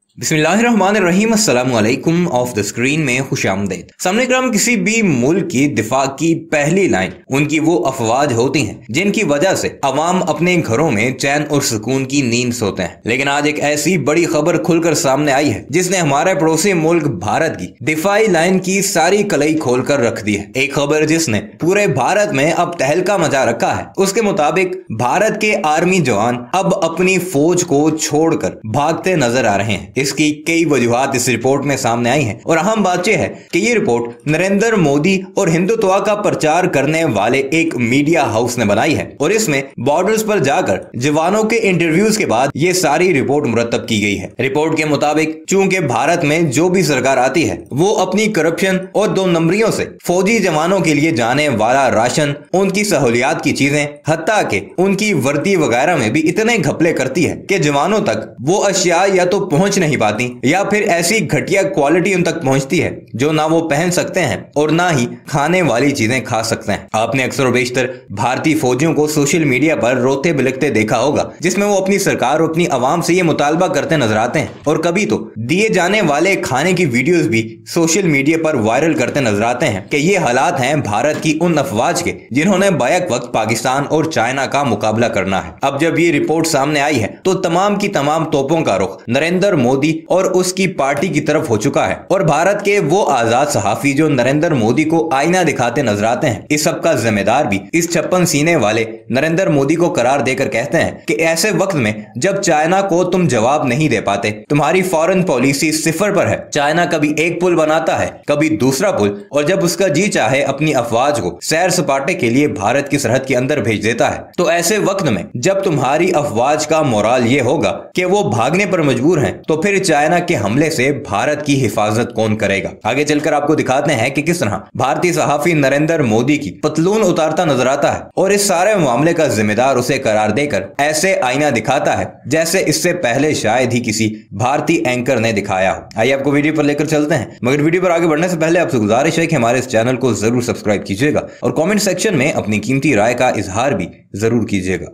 बिस्मिल्लाहिर्रहमानिर्रहीम अस्सलाम वालेकुम। ऑफ द स्क्रीन में खुशामदीद। सामने क्रम किसी भी मुल्क की दिफा की पहली लाइन उनकी वो अफवाज होती हैं जिनकी वजह से अवाम अपने घरों में चैन और सुकून की नींद सोते हैं। लेकिन आज एक ऐसी बड़ी खबर खुलकर सामने आई है जिसने हमारे पड़ोसी मुल्क भारत की दिफाई लाइन की सारी कलई खोल कर रख दी है। एक खबर जिसने पूरे भारत में अब तहलका मचा रखा है। उसके मुताबिक भारत के आर्मी जवान अब अपनी फौज को छोड़कर भागते नजर आ रहे हैं। इसकी कई वजूहात इस रिपोर्ट में सामने आई हैं और अहम बात यह है कि ये रिपोर्ट नरेंद्र मोदी और हिंदुत्व का प्रचार करने वाले एक मीडिया हाउस ने बनाई है और इसमें बॉर्डर्स पर जाकर जवानों के इंटरव्यूज के बाद ये सारी रिपोर्ट मुरतब की गई है। रिपोर्ट के मुताबिक चूंकि भारत में जो भी सरकार आती है वो अपनी करप्शन और दो नंबरियों से फौजी जवानों के लिए जाने वाला राशन, उनकी सहूलियात की चीजें, हत्ता के उनकी वर्दी वगैरह में भी इतने घपले करती है कि जवानों तक वो अशिया या तो पहुंच नहीं पाती या फिर ऐसी घटिया क्वालिटी उन तक पहुंचती है जो ना वो पहन सकते हैं और ना ही खाने वाली चीजें खा सकते हैं। आपने अक्सर और बेशतर भारतीय फौजियों को सोशल मीडिया पर रोते बिलखते देखा होगा जिसमें वो अपनी सरकार और अपनी आवाम से ये मुतालबा करते नजर आते हैं और कभी तो दिए जाने वाले खाने की वीडियोस भी सोशल मीडिया पर वायरल करते नजर आते हैं कि ये हालात हैं भारत की उन अफवाज के जिन्होंने बैक वक्त पाकिस्तान और चाइना का मुकाबला करना है। अब जब ये रिपोर्ट सामने आई है तो तमाम की तमाम तोपों का रुख नरेंद्र मोदी और उसकी पार्टी की तरफ हो चुका है और भारत के वो आजाद सहाफी जो नरेंद्र मोदी को आईना दिखाते नजर आते हैं, इस सब का जिम्मेदार भी इस छप्पन सीने वाले नरेंद्र मोदी को करार देकर कहते हैं कि ऐसे वक्त में जब चाइना को तुम जवाब नहीं दे पाते, तुम्हारी फॉरेन पॉलिसी सिफर पर है। चाइना कभी एक पुल बनाता है, कभी दूसरा पुल, और जब उसका जी चाहे अपनी अफवाज को सैर सपाटे के लिए भारत की सरहद के अंदर भेज देता है। तो ऐसे वक्त में जब तुम्हारी अफवाज का मोराल ये होगा कि वो भागने पर मजबूर हैं, तो फिर चाइना के हमले से भारत की हिफाजत कौन करेगा। आगे चलकर आपको दिखाते हैं कि किस तरह भारतीय सहाफी नरेंद्र मोदी की पतलून उतारता नजर आता है और इस सारे मामले का जिम्मेदार उसे करार देकर ऐसे आईना दिखाता है जैसे इससे पहले शायद ही किसी भारतीय एंकर ने दिखाया हो। आइए आपको वीडियो पर लेकर चलते हैं, मगर वीडियो पर आगे बढ़ने से पहले आपसे गुजारिश है कि हमारे इस चैनल को जरूर सब्सक्राइब कीजिएगा और कॉमेंट सेक्शन में अपनी कीमती राय का इजहार भी जरूर कीजिएगा।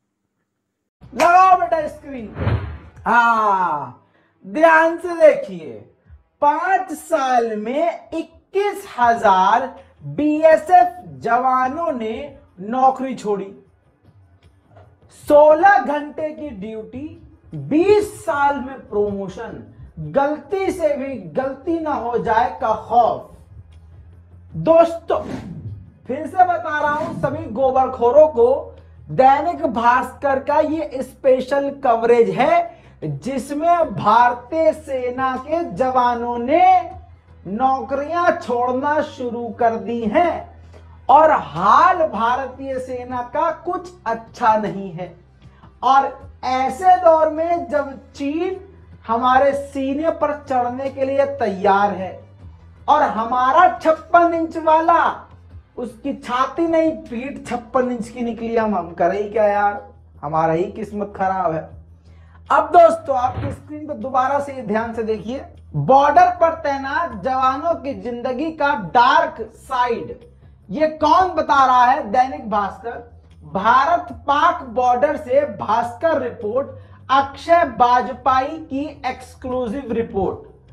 लगाओ बेटा स्क्रीन। हाँ, ध्यान से देखिए, 5 साल में 21,000 बीएसएफ जवानों ने नौकरी छोड़ी। 16 घंटे की ड्यूटी, 20 साल में प्रमोशन, गलती से भी गलती ना हो जाए का खौफ। दोस्तों, फिर से बता रहा हूं सभी गोबरखोरों को, दैनिक भास्कर का ये स्पेशल कवरेज है जिसमें भारतीय सेना के जवानों ने नौकरियां छोड़ना शुरू कर दी हैं और हाल भारतीय सेना का कुछ अच्छा नहीं है। और ऐसे दौर में जब चीन हमारे सीने पर चढ़ने के लिए तैयार है और हमारा 56 इंच वाला, उसकी छाती नहीं पीठ 56 इंच की निकली, हम करें ही क्या यार, हमारा ही किस्मत खराब है। अब दोस्तों, आपकी स्क्रीन पर दोबारा से ध्यान से देखिए, बॉर्डर पर तैनात जवानों की जिंदगी का डार्क साइड, ये कौन बता रहा है? दैनिक भास्कर। भारत पाक बॉर्डर से भास्कर रिपोर्ट, अक्षय बाजपेयी की एक्सक्लूसिव रिपोर्ट।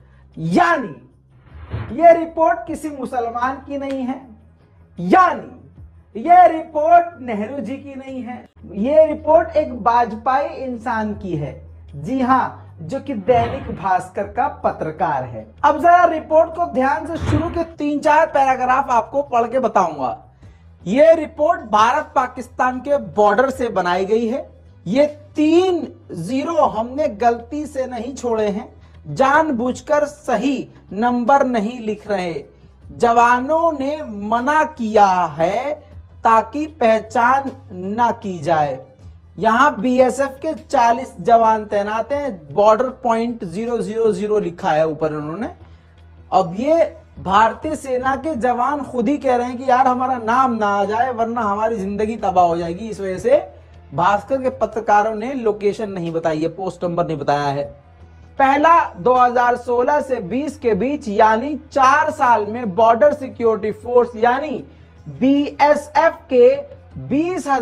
यानी ये रिपोर्ट किसी मुसलमान की नहीं है, यानी ये रिपोर्ट नेहरू जी की नहीं है, ये रिपोर्ट एक बाजपेयी इंसान की है। जी हां, जो कि दैनिक भास्कर का पत्रकार है। अब जरा रिपोर्ट को ध्यान से शुरू के 3-4 पैराग्राफ आपको पढ़ के बताऊंगा। ये रिपोर्ट भारत पाकिस्तान के बॉर्डर से बनाई गई है। ये 3 0 हमने गलती से नहीं छोड़े हैं, जानबूझकर सही नंबर नहीं लिख रहे। जवानों ने मना किया है ताकि पहचान ना की जाए। यहां बीएसएफ के 40 जवान तैनात हैं, बॉर्डर पॉइंट 000 लिखा है ऊपर उन्होंने। अब ये भारतीय सेना के जवान खुद ही कह रहे हैं कि यार हमारा नाम ना आ जाए वरना हमारी जिंदगी तबाह हो जाएगी। इस वजह से भास्कर के पत्रकारों ने लोकेशन नहीं बताई है, पोस्ट नंबर नहीं बताया है। पहला 2016 से 20 के बीच यानी 4 साल में बॉर्डर सिक्योरिटी फोर्स यानी बीएसएफ के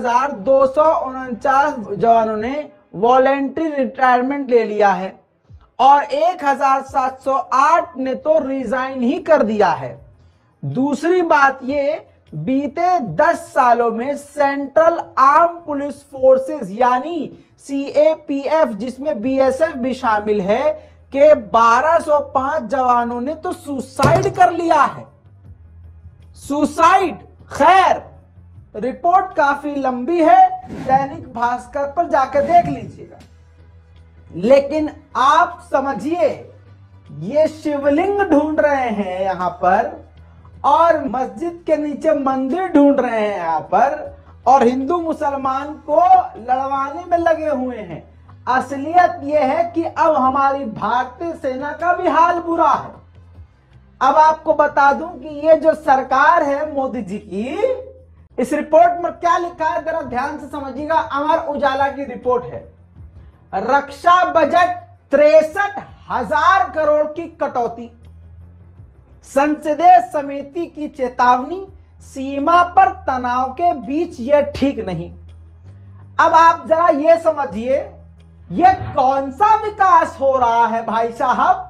20,249 जवानों ने वॉलेंट्री रिटायरमेंट ले लिया है और 1708 ने तो रिजाइन ही कर दिया है। दूसरी बात ये, बीते 10 सालों में सेंट्रल आर्म पुलिस फोर्सेस यानी CAPF, जिसमें BSF भी शामिल है, के 1205 जवानों ने तो सुसाइड कर लिया है। सुसाइड, खैर रिपोर्ट काफी लंबी है, दैनिक भास्कर पर जाकर देख लीजिएगा। लेकिन आप समझिए, ये शिवलिंग ढूंढ रहे हैं यहां पर, और मस्जिद के नीचे मंदिर ढूंढ रहे हैं यहां पर, और हिंदू मुसलमान को लड़वाने में लगे हुए हैं। असलियत यह है कि अब हमारी भारतीय सेना का भी हाल बुरा है। अब आपको बता दूं कि ये जो सरकार है मोदी जी की, इस रिपोर्ट में क्या लिखा है जरा ध्यान से समझिएगा। अमर उजाला की रिपोर्ट है, रक्षा बजट 63,000 करोड़ की कटौती, संसदीय समिति की चेतावनी, सीमा पर तनाव के बीच यह ठीक नहीं। अब आप जरा ये समझिए, ये कौन सा विकास हो रहा है भाई साहब?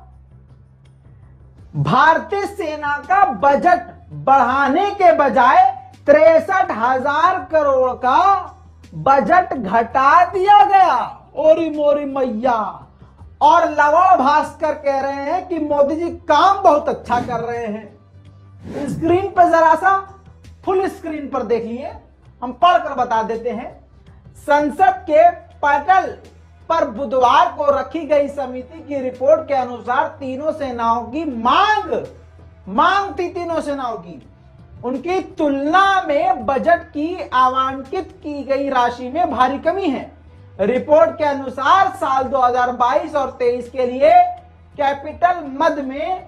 भारतीय सेना का बजट बढ़ाने के बजाय 63,000 करोड़ का बजट घटा दिया गया। ओरी मोरी मैया। और लवण भास्कर कह रहे हैं कि मोदी जी काम बहुत अच्छा कर रहे हैं। स्क्रीन पर जरा सा फुल स्क्रीन पर देख लिए, हम पढ़कर बता देते हैं। संसद के पटल पर बुधवार को रखी गई समिति की रिपोर्ट के अनुसार तीनों सेनाओं की मांग थी, तीनों सेनाओं की, उनकी तुलना में बजट की आवंटित की गई राशि में भारी कमी है। रिपोर्ट के अनुसार साल 2022 और 23 के लिए कैपिटल मद में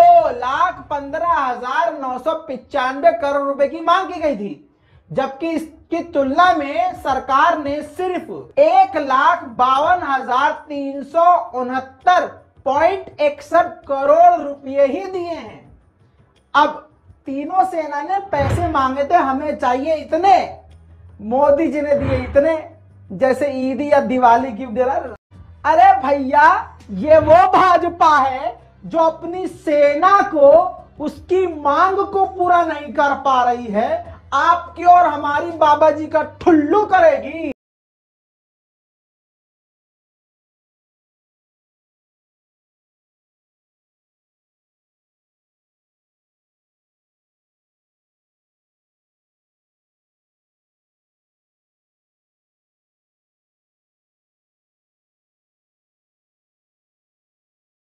2,15,995 करोड़ रुपए की मांग की गई थी, जबकि इसकी तुलना में सरकार ने सिर्फ 1,52,369.61 करोड़ रुपए ही दिए हैं। अब तीनों सेना ने पैसे मांगे थे, हमें चाहिए इतने, मोदी जी ने दिए इतने, जैसे ईद या दिवाली गिफ्ट दे रहा। अरे भैया, ये वो भाजपा है जो अपनी सेना को, उसकी मांग को पूरा नहीं कर पा रही है, आपकी और हमारी बाबा जी का ठुल्लू करेगी।